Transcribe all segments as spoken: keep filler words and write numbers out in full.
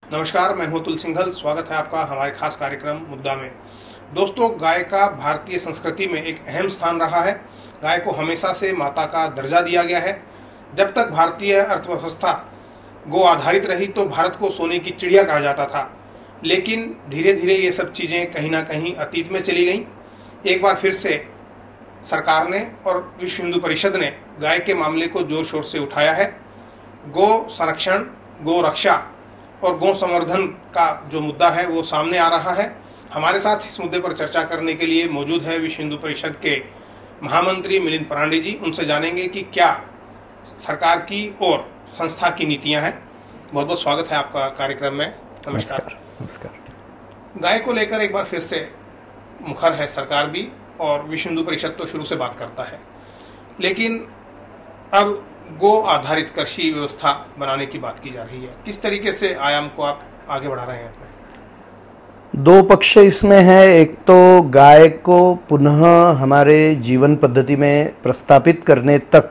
नमस्कार, मैं हूं अतुल सिंघल। स्वागत है आपका हमारे खास कार्यक्रम मुद्दा में। दोस्तों, गाय का भारतीय संस्कृति में एक अहम स्थान रहा है। गाय को हमेशा से माता का दर्जा दिया गया है। जब तक भारतीय अर्थव्यवस्था गो आधारित रही तो भारत को सोने की चिड़िया कहा जाता था, लेकिन धीरे धीरे ये सब चीज़ें कहीं ना कहीं अतीत में चली गईं। एक बार फिर से सरकार ने और विश्व हिंदू परिषद ने गाय के मामले को जोर शोर से उठाया है। गो संरक्षण, गो रक्षा और गौ संवर्धन का जो मुद्दा है वो सामने आ रहा है। हमारे साथ इस मुद्दे पर चर्चा करने के लिए मौजूद है विश्व हिंदू परिषद के महामंत्री मिलिंद परांडे जी। उनसे जानेंगे कि क्या सरकार की और संस्था की नीतियां हैं। बहुत बहुत स्वागत है आपका कार्यक्रम में। नमस्कार। नमस्कार। गाय को लेकर एक बार फिर से मुखर है सरकार भी, और विश्व हिंदू परिषद तो शुरू से बात करता है, लेकिन अब गो आधारित कृषि व्यवस्था बनाने की बात की जा रही है। किस तरीके से आयाम को आप आगे बढ़ा रहे हैं अपने? दो पक्ष इसमें है। एक तो गाय को पुनः हमारे जीवन पद्धति में प्रस्तापित करने तक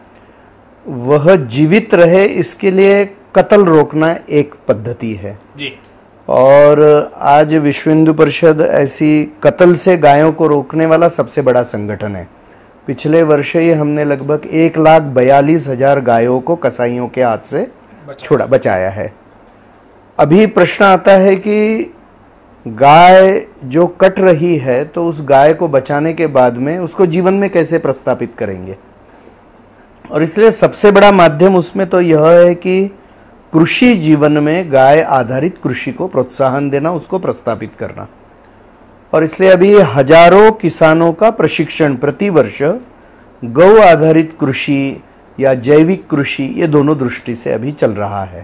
वह जीवित रहे, इसके लिए कत्ल रोकना एक पद्धति है जी। और आज विश्व हिंदू परिषद ऐसी कत्ल से गायों को रोकने वाला सबसे बड़ा संगठन है। पिछले वर्ष ही हमने लगभग एक लाख बयालीस हजार गायों को कसाईयों के हाथ से छोड़ा बचाया है। अभी प्रश्न आता है कि गाय जो कट रही है तो उस गाय को बचाने के बाद में उसको जीवन में कैसे प्रस्तापित करेंगे, और इसलिए सबसे बड़ा माध्यम उसमें तो यह है कि कृषि जीवन में गाय आधारित कृषि को प्रोत्साहन देना, उसको प्रस्तापित करना। और इसलिए अभी हजारों किसानों का प्रशिक्षण प्रति वर्ष गौ आधारित कृषि या जैविक कृषि, ये दोनों दृष्टि से अभी चल रहा है।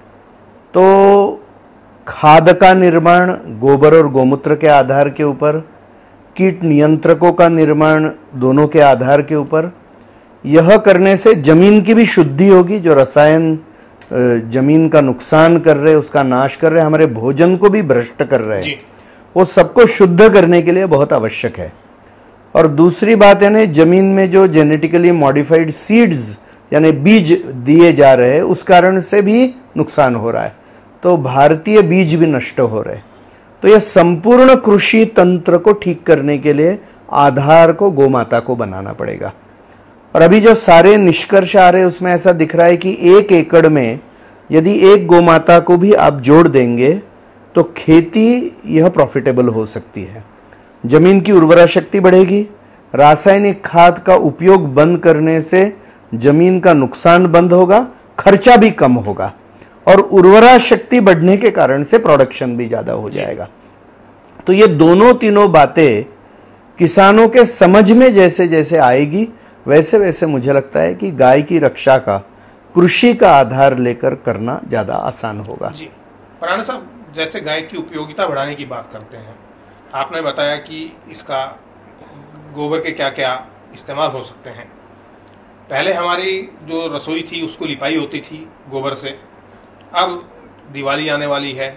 तो खाद का निर्माण गोबर और गोमूत्र के आधार के ऊपर, कीट नियंत्रकों का निर्माण दोनों के आधार के ऊपर, यह करने से जमीन की भी शुद्धि होगी। जो रसायन जमीन का नुकसान कर रहे, उसका नाश कर रहे, हमारे भोजन को भी भ्रष्ट कर रहे हैं, वो सबको शुद्ध करने के लिए बहुत आवश्यक है। और दूसरी बात है ना, जमीन में जो जेनेटिकली मॉडिफाइड सीड्स यानी बीज दिए जा रहे हैं, उस कारण से भी नुकसान हो रहा है। तो भारतीय बीज भी नष्ट हो रहे हैं। तो यह संपूर्ण कृषि तंत्र को ठीक करने के लिए आधार को गोमाता को बनाना पड़ेगा। और अभी जो सारे निष्कर्ष आ रहे हैं उसमें ऐसा दिख रहा है कि एक एकड़ में यदि एक गोमाता को भी आप जोड़ देंगे तो खेती यह प्रॉफिटेबल हो सकती है। जमीन की उर्वरा शक्ति बढ़ेगी, रासायनिक खाद का उपयोग बंद करने से जमीन का नुकसान बंद होगा, खर्चा भी कम होगा, और उर्वरा शक्ति बढ़ने के कारण से प्रोडक्शन भी ज्यादा हो जाएगा। तो ये दोनों तीनों बातें किसानों के समझ में जैसे जैसे आएगी, वैसे वैसे मुझे लगता है कि गाय की रक्षा का कृषि का आधार लेकर करना ज्यादा आसान होगा। जी परांडे साहब, जैसे गाय की उपयोगिता बढ़ाने की बात करते हैं, आपने बताया कि इसका गोबर के क्या क्या इस्तेमाल हो सकते हैं। पहले हमारी जो रसोई थी उसको लिपाई होती थी गोबर से। अब दिवाली आने वाली है,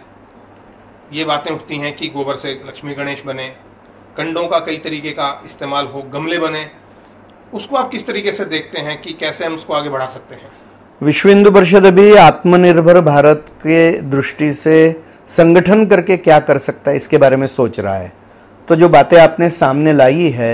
ये बातें उठती हैं कि गोबर से लक्ष्मी गणेश बने, कंडों का कई तरीके का इस्तेमाल हो, गमले बने। उसको आप किस तरीके से देखते हैं कि कैसे हम उसको आगे बढ़ा सकते हैं? विश्व हिंदू परिषद अभी आत्मनिर्भर भारत के दृष्टि से संगठन करके क्या कर सकता है इसके बारे में सोच रहा है। तो जो बातें आपने सामने लाई है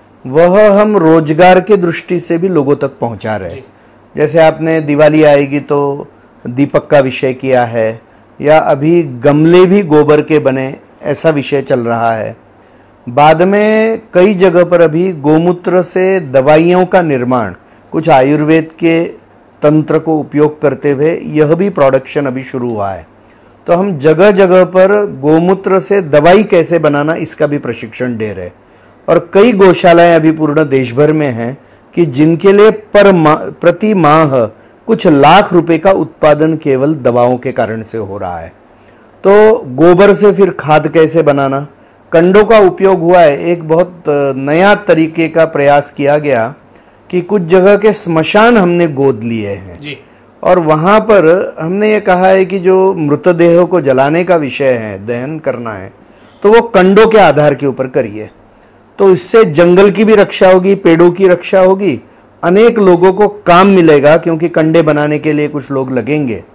वह हम रोजगार के दृष्टि से भी लोगों तक पहुंचा रहे हैं। जैसे आपने दिवाली आएगी तो दीपक का विषय किया है, या अभी गमले भी गोबर के बने, ऐसा विषय चल रहा है। बाद में कई जगह पर अभी गोमूत्र से दवाइयों का निर्माण, कुछ आयुर्वेद के तंत्र को उपयोग करते हुए यह भी प्रोडक्शन अभी शुरू हुआ है। तो हम जगह जगह पर गोमूत्र से दवाई कैसे बनाना इसका भी प्रशिक्षण दे रहे, और कई गौशालाएं अभी पूर्ण देश भर में हैं कि जिनके लिए पर मा, प्रति माह कुछ लाख रुपए का उत्पादन केवल दवाओं के कारण से हो रहा है। तो गोबर से फिर खाद कैसे बनाना, कंडों का उपयोग हुआ है। एक बहुत नया तरीके का प्रयास किया गया कि कुछ जगह के स्मशान हमने गोद लिए हैं जी। और वहां पर हमने ये कहा है कि जो मृतदेहों को जलाने का विषय है, दहन करना है, तो वो कंडों के आधार के ऊपर करिए। तो इससे जंगल की भी रक्षा होगी, पेड़ों की रक्षा होगी, अनेक लोगों को काम मिलेगा, क्योंकि कंडे बनाने के लिए कुछ लोग लगेंगे।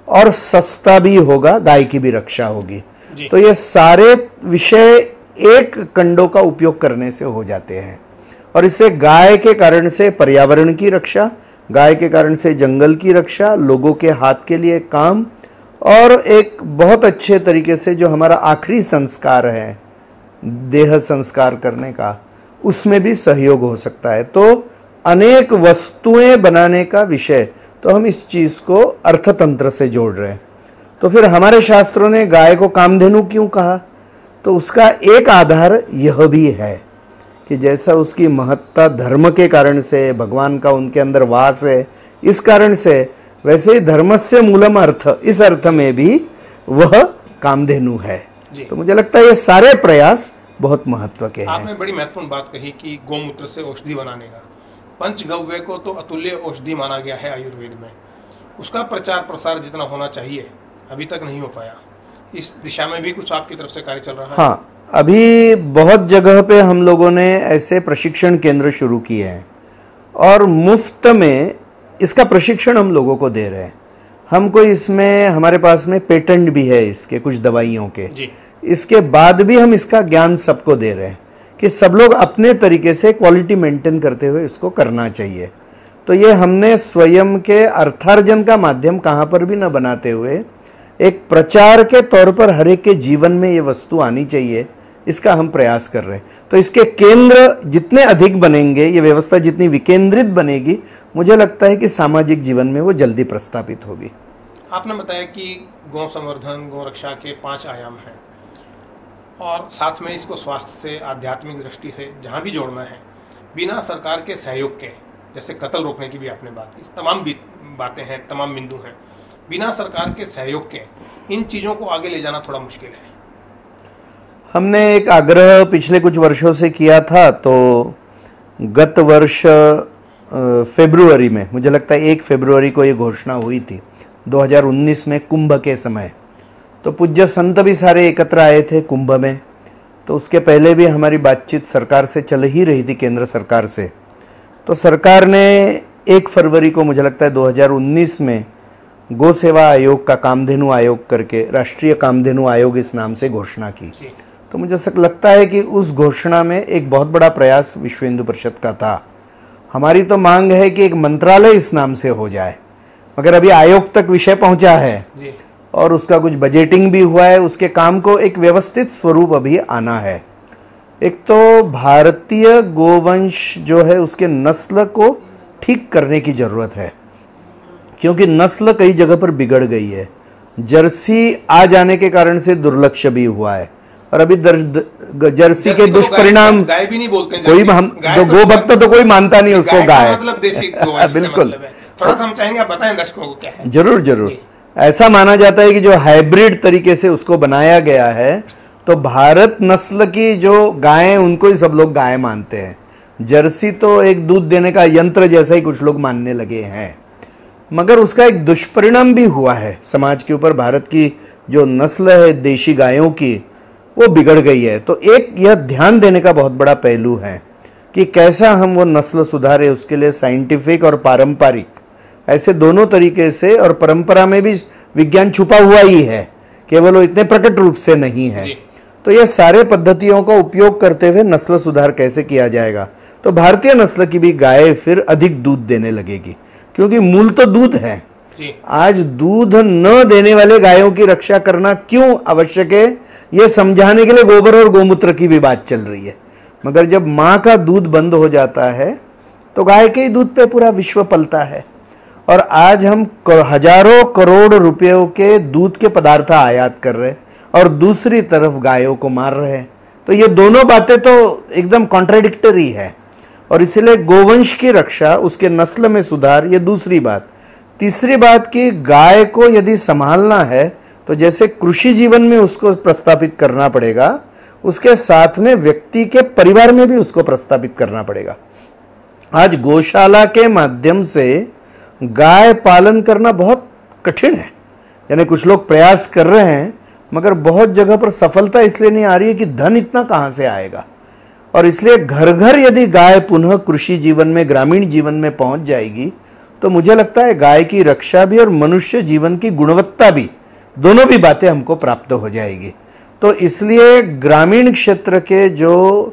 और सस्ता भी होगा, गाय की भी रक्षा होगी। जी। तो ये सारे विषय एक कंडों का उपयोग करने से हो जाते हैं और इससे गाय के कारण से पर्यावरण की रक्षा, गाय के कारण से जंगल की रक्षा, लोगों के हाथ के लिए काम और एक बहुत अच्छे तरीके से जो हमारा आखिरी संस्कार है देह संस्कार करने का, उसमें भी सहयोग हो सकता है। तो अनेक वस्तुएं बनाने का विषय, तो हम इस चीज को अर्थतंत्र से जोड़ रहे हैं। तो फिर हमारे शास्त्रों ने गाय को कामधेनु क्यों कहा? तो उसका एक आधार यह भी है कि जैसा उसकी महत्ता धर्म के कारण से, भगवान का उनके अंदर वास है इस कारण से, वैसे ही धर्मस्य मूलम अर्थ, इस अर्थ में भी वह कामधेनु है। तो मुझे लगता है ये सारे प्रयास बहुत महत्व के हैं। आपने बड़ी महत्वपूर्ण बात कही कि गोमूत्र से औषधि बनाने का। पंचगव्य को तो अतुल्य औषधि माना गया है आयुर्वेद में। उसका प्रचार प्रसार जितना होना चाहिए अभी तक नहीं हो पाया। इस दिशा में भी कुछ आपकी तरफ से कार्य चल रहा है? हाँ, अभी बहुत जगह पे हम लोगों ने ऐसे प्रशिक्षण केंद्र शुरू किए हैं और मुफ्त में इसका प्रशिक्षण हम लोगों को दे रहे हैं। हमको इसमें, हमारे पास में पेटेंट भी है इसके कुछ दवाइयों के जी। इसके बाद भी हम इसका ज्ञान सबको दे रहे हैं कि सब लोग अपने तरीके से क्वालिटी मेंटेन करते हुए इसको करना चाहिए। तो ये हमने स्वयं के अर्थार्जन का माध्यम कहाँ पर भी न बनाते हुए एक प्रचार के तौर पर हर एक के जीवन में ये वस्तु आनी चाहिए, इसका हम प्रयास कर रहे हैं। तो इसके केंद्र जितने अधिक बनेंगे, ये व्यवस्था जितनी विकेंद्रित बनेगी, मुझे लगता है कि सामाजिक जीवन में वो जल्दी प्रस्थापित होगी। आपने बताया कि गौ संवर्धन, गौ रक्षा के पांच आयाम हैं और साथ में इसको स्वास्थ्य से, आध्यात्मिक दृष्टि से जहाँ भी जोड़ना है, बिना सरकार के सहयोग के, जैसे कत्ल रोकने की भी आपने बात की, तमाम बातें हैं, तमाम बिंदु हैं, बिना सरकार के सहयोग के इन चीज़ों को आगे ले जाना थोड़ा मुश्किल है। हमने एक आग्रह पिछले कुछ वर्षों से किया था, तो गत वर्ष फरवरी में, मुझे लगता है एक फरवरी को ये घोषणा हुई थी दो हज़ार उन्नीस में कुंभ के समय। तो पूज्य संत भी सारे एकत्र आए थे कुंभ में। तो उसके पहले भी हमारी बातचीत सरकार से चल ही रही थी, केंद्र सरकार से। तो सरकार ने एक फरवरी को, मुझे लगता है दो हज़ार उन्नीस में, गौ सेवा आयोग का कामधेनु आयोग करके, राष्ट्रीय कामधेनु आयोग इस नाम से घोषणा की। तो मुझे लगता है कि उस घोषणा में एक बहुत बड़ा प्रयास विश्व हिंदू परिषद का था। हमारी तो मांग है कि एक मंत्रालय इस नाम से हो जाए, मगर अभी आयोग तक विषय पहुंचा है जी। और उसका कुछ बजटिंग भी हुआ है, उसके काम को एक व्यवस्थित स्वरूप अभी आना है। एक तो भारतीय गोवंश जो है उसके नस्ल को ठीक करने की जरूरत है, क्योंकि नस्ल कई जगह पर बिगड़ गई है। जर्सी आ जाने के कारण से दुर्लक्ष्य भी हुआ है और अभी जर्सी के दुष्परिणाम, गाय भी नहीं बोलते हैं, कोई हम जो गो भक्त तो कोई मानता नहीं उसको गाय, मतलब देसी गोवंश से बिल्कुल। मतलब है। थोड़ा समझाएंगे, आप बताएं दर्शकों को क्या है। जरूर जरूर। ऐसा माना जाता है कि जो हाइब्रिड तरीके से उसको बनाया गया है, तो भारत नस्ल की जो गायें, उनको ही सब लोग गाय मानते हैं। जर्सी तो एक दूध देने का यंत्र जैसा ही कुछ लोग मानने लगे हैं, मगर उसका एक दुष्परिणाम भी हुआ है समाज के ऊपर। भारत की जो नस्ल है देशी गायों की, वो बिगड़ गई है। तो एक यह ध्यान देने का बहुत बड़ा पहलू है कि कैसा हम वो नस्ल सुधारे। उसके लिए साइंटिफिक और पारंपरिक, ऐसे दोनों तरीके से, और परंपरा में भी विज्ञान छुपा हुआ ही है, केवल वो इतने प्रकट रूप से नहीं है। तो ये सारे पद्धतियों का उपयोग करते हुए नस्ल सुधार कैसे किया जाएगा, तो भारतीय नस्ल की भी गाय फिर अधिक दूध देने लगेगी, क्योंकि मूल तो दूध है। आज दूध न देने वाले गायों की रक्षा करना क्यों आवश्यक है, ये समझाने के लिए गोबर और गोमूत्र की भी बात चल रही है। मगर जब माँ का दूध बंद हो जाता है तो गाय के ही दूध पे पूरा विश्व पलता है। और आज हम हजारों करोड़ रुपयों के दूध के पदार्थ आयात कर रहे हैं और दूसरी तरफ गायों को मार रहे हैं। तो ये दोनों बातें तो एकदम कॉन्ट्राडिक्टरी है। और इसलिए गोवंश की रक्षा, उसके नस्ल में सुधार, ये दूसरी बात। तीसरी बात कि गाय को यदि संभालना है तो जैसे कृषि जीवन में उसको प्रस्तापित करना पड़ेगा, उसके साथ में व्यक्ति के परिवार में भी उसको प्रस्तापित करना पड़ेगा। आज गौशाला के माध्यम से गाय पालन करना बहुत कठिन है, यानी कुछ लोग प्रयास कर रहे हैं, मगर बहुत जगह पर सफलता इसलिए नहीं आ रही है कि धन इतना कहां से आएगा। और इसलिए घर घर यदि गाय पुनः कृषि जीवन में, ग्रामीण जीवन में पहुंच जाएगी तो मुझे लगता है गाय की रक्षा भी और मनुष्य जीवन की गुणवत्ता भी, दोनों भी बातें हमको प्राप्त हो जाएगी। तो इसलिए ग्रामीण क्षेत्र के जो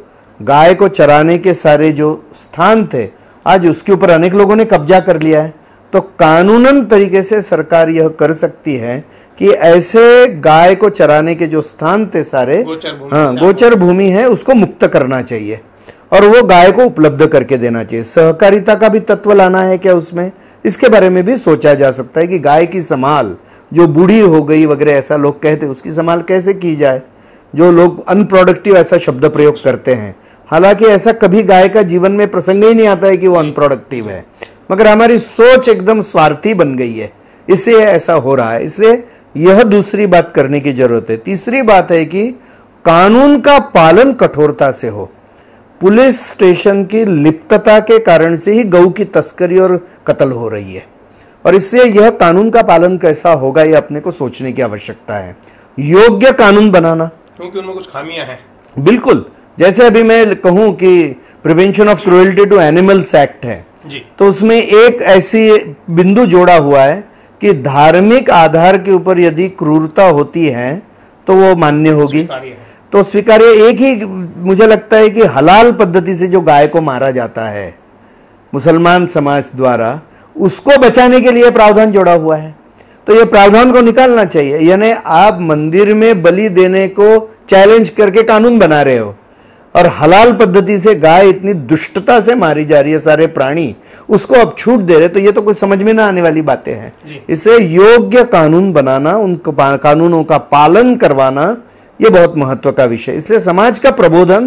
गाय को चराने के सारे जो स्थान थे, आज उसके ऊपर अनेक लोगों ने कब्जा कर लिया है। तो कानूनन तरीके से सरकार यह कर सकती है कि ऐसे गाय को चराने के जो स्थान थे सारे, हाँ गोचर भूमि है, उसको मुक्त करना चाहिए और वो गाय को उपलब्ध करके देना चाहिए। सहकारिता का भी तत्व लाना है क्या उसमें, इसके बारे में भी सोचा जा सकता है कि गाय की संभाल जो बूढ़ी हो गई वगैरह ऐसा लोग कहते हैं, उसकी संभाल कैसे की जाए। जो लोग अनप्रोडक्टिव ऐसा शब्द प्रयोग करते हैं, हालांकि ऐसा कभी गाय का जीवन में प्रसंग ही नहीं आता है कि वो अनप्रोडक्टिव है, मगर हमारी सोच एकदम स्वार्थी बन गई है, इससे ऐसा हो रहा है। इसलिए यह दूसरी बात करने की जरूरत है। तीसरी बात है कि कानून का पालन कठोरता से हो। पुलिस स्टेशन की लिप्तता के कारण से ही गऊ की तस्करी और कत्ल हो रही है, और इसलिए यह कानून का पालन कैसा होगा ये अपने को सोचने की आवश्यकता है। योग्य कानून बनाना, क्योंकि उनमें कुछ खामियां हैं। बिल्कुल, जैसे अभी मैं कहूं कि prevention of cruelty to animals act है जी, तो उसमें एक ऐसी बिंदु जोड़ा हुआ है कि धार्मिक आधार के ऊपर यदि क्रूरता होती है तो वो मान्य होगी, तो स्वीकार्य। एक ही मुझे लगता है कि हलाल पद्धति से जो गाय को मारा जाता है मुसलमान समाज द्वारा, उसको बचाने के लिए प्रावधान जोड़ा हुआ है। तो ये प्रावधान को निकालना चाहिए। यानी आप मंदिर में बलि देने को चैलेंज करके कानून बना रहे हो और हलाल पद्धति से गाय इतनी दुष्टता से मारी जा रही है, सारे प्राणी, उसको अब छूट दे रहे, तो ये तो कुछ समझ में ना आने वाली बातें हैं। इसे योग्य कानून बनाना, उन कानूनों का पालन करवाना, ये बहुत महत्व का विषय। इसलिए समाज का प्रबोधन,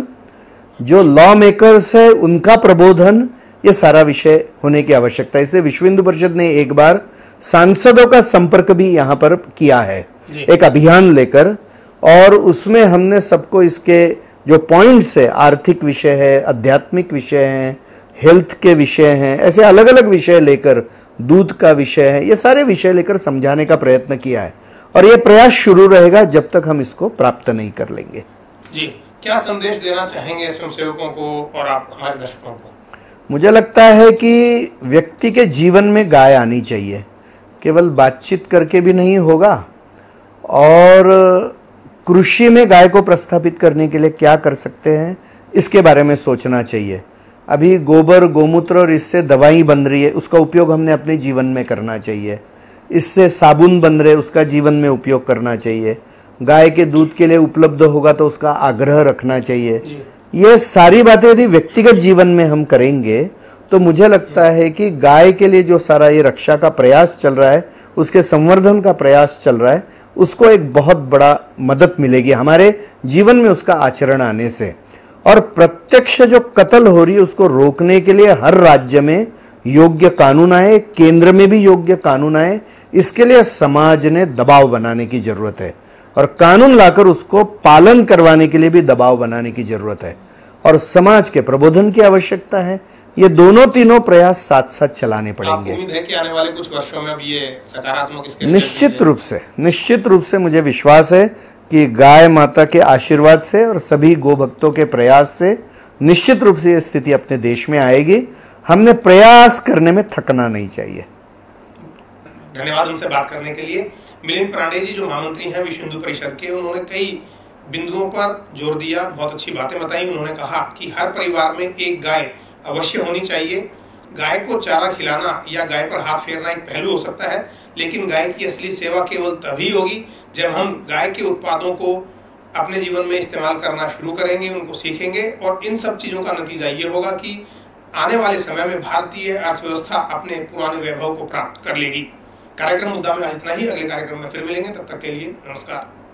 जो लॉ मेकर्स है उनका प्रबोधन, ये सारा विषय होने की आवश्यकता है। इसलिए विश्व हिंदू परिषद ने एक बार सांसदों का संपर्क भी यहां पर किया है, एक अभियान लेकर, और उसमें हमने सबको इसके जो पॉइंट्स है, आर्थिक विषय है, आध्यात्मिक विषय है, हेल्थ के विषय हैं, ऐसे अलग अलग विषय लेकर, दूध का विषय है, ये सारे विषय लेकर समझाने का प्रयत्न किया है। और ये प्रयास शुरू रहेगा जब तक हम इसको प्राप्त नहीं कर लेंगे। जी, क्या संदेश देना चाहेंगे स्वयंसेवकों को और आप हमारे दर्शकों को? मुझे लगता है कि व्यक्ति के जीवन में गाय आनी चाहिए। केवल बातचीत करके भी नहीं होगा, और कृषि में गाय को प्रस्थापित करने के लिए क्या कर सकते हैं इसके बारे में सोचना चाहिए। अभी गोबर, गोमूत्र और इससे दवाई बन रही है, उसका उपयोग हमने अपने जीवन में करना चाहिए। इससे साबुन बन रहे, उसका जीवन में उपयोग करना चाहिए। गाय के दूध के लिए उपलब्ध होगा तो उसका आग्रह रखना चाहिए। ये सारी बातें यदि व्यक्तिगत जीवन में हम करेंगे तो मुझे लगता है कि गाय के लिए जो सारा ये रक्षा का प्रयास चल रहा है, उसके संवर्धन का प्रयास चल रहा है, उसको एक बहुत बड़ा मदद मिलेगी हमारे जीवन में उसका आचरण आने से। और प्रत्यक्ष जो कत्ल हो रही है उसको रोकने के लिए हर राज्य में योग्य कानून आए, केंद्र में भी योग्य कानून आए, इसके लिए समाज ने दबाव बनाने की जरूरत है, और कानून लाकर उसको पालन करवाने के लिए भी दबाव बनाने की जरूरत है, और समाज के प्रबोधन की आवश्यकता है। ये दोनों तीनों प्रयास साथ साथ चलाने पड़ेंगे। उम्मीद है कि आने वाले कुछ वर्षों में अब ये सकारात्मक इसके निश्चित रूप से निश्चित रूप से मुझे विश्वास है कि गाय माता के आशीर्वाद से और सभी गो भक्तों के प्रयास से निश्चित रूप से ये स्थिति अपने देश में आएगी। हमने प्रयास करने में थकना नहीं चाहिए। धन्यवाद हमसे बात करने के लिए। मिलिंद पांडे जी जो महामंत्री हैं विश्व हिंदू परिषद के, उन्होंने कई बिंदुओं पर जोर दिया, बहुत अच्छी बातें बताई। उन्होंने कहा कि हर परिवार में एक गाय अवश्य होनी चाहिए। गाय को चारा खिलाना या गाय पर हाथ फेरना एक पहलू हो सकता है, लेकिन गाय की असली सेवा केवल तभी होगी जब हम गाय के उत्पादों को अपने जीवन में इस्तेमाल करना शुरू करेंगे, उनको सीखेंगे, और इन सब चीजों का नतीजा ये होगा कि आने वाले समय में भारतीय अर्थव्यवस्था अपने पुराने वैभव को प्राप्त कर लेगी। कार्यक्रम मुद्दा में आज इतना ही। अगले कार्यक्रम में फिर मिलेंगे, तब तक के लिए नमस्कार।